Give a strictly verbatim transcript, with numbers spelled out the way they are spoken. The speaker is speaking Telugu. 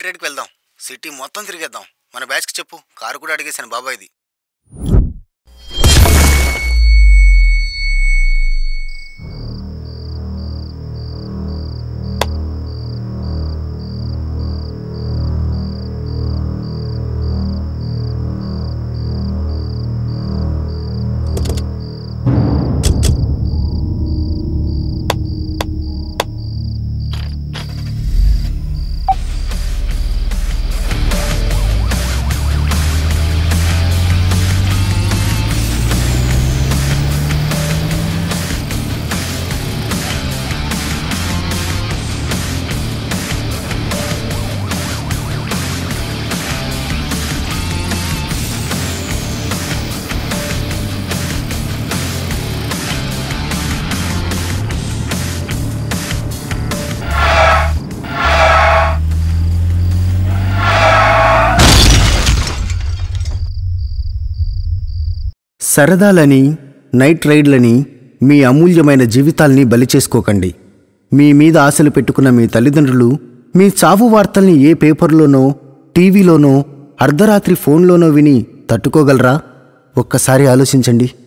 నైట్ రైడ్కి వెళ్దాం. సిటీ మొత్తం తిరిగేద్దాం. మన బ్యాచ్కి చెప్పు, కారు కూడా అడిగేశాను బాబాయ్ది. సరదాలని, నైట్ రైడ్లని, మీ అమూల్యమైన జీవితాల్ని బలి చేసుకోకండి. మీ మీద ఆశలు పెట్టుకున్న మీ తల్లిదండ్రులు మీ చావు వార్తల్ని ఏ పేపర్లోనో, టీవీలోనో, అర్ధరాత్రి ఫోన్లోనో విని తట్టుకోగలరా? ఒక్కసారి ఆలోచించండి.